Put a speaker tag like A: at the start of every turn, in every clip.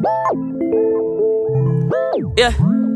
A: Yeah.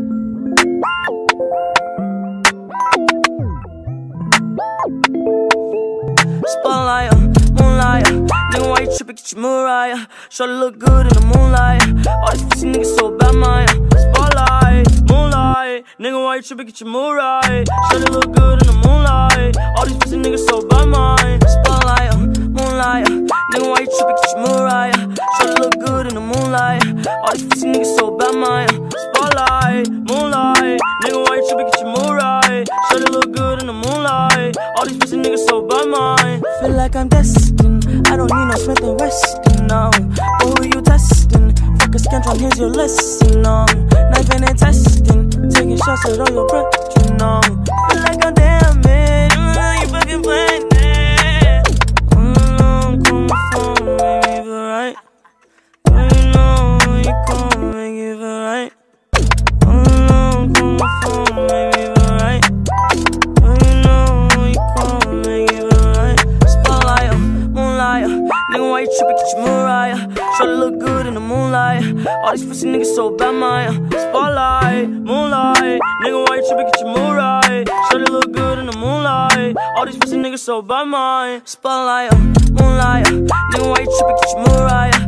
A: Spotlight, moonlight. Nigga, why you trippin'? Get your Mariah. Shorty look good in the moonlight. All these pussy niggas so bad, man. Spotlight, moonlight. Nigga, why you trippin'? Get your Mariah. Shorty look good in the moonlight. All these pussy niggas so bad, man. Spotlight, moonlight. Nigga, why you trippin'? Get your Mariah. Shorty look good in the moonlight. All these pussy niggas so bad, man. Spotlight, moonlight. Nigga, why you trippin'? Get your Mariah. Shorty look good in the moonlight. All these pussy niggas so bad, man. Feel like I'm destined. I don't need no Smith & Weston, no. But who you testing? Fuck a scantron, here's your lesson, no. Knifing and testing, taking shots at all your brethren, no. Feel like I'm damaged, you fucking playing it. Call my phone, make me feel right. You know you call, make me feel right. Call my phone, make me feel right. You know you call, make me feel right. Spotlight, moonlight. Nigga, why you trippin'? Get your Mariah. Shorty look good in the moonlight. All these pussy niggas so bad, man. Spotlight, moonlight. Nigga, why you trippin'? Get your Mariah. Shorty look good in the moonlight. All these pussy niggas so bad, man. Spotlight, moonlight. Nigga, why you trippin'? Get your Mariah.